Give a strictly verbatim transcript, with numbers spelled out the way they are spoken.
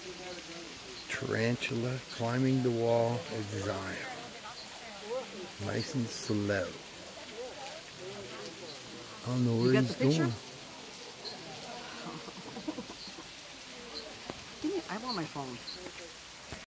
Tarantula climbing the wall of Zion. Nice and slow. I don't know where he's going. Give me, I want my phone.